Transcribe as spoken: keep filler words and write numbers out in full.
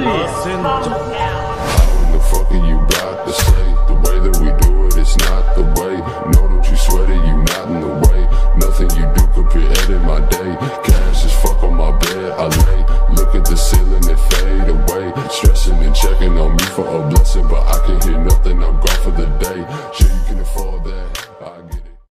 Please calm down. How in the fuck are you about to say? The way that we do it, it's not the way. No, don't you sweat it, you not in the way. Nothing you do could be in my day. Cash is fuck on my bed, I lay. Look at the ceiling and fade away. Stressing and checking on me for a blessing, but I can hear nothing, I'm gone for the day.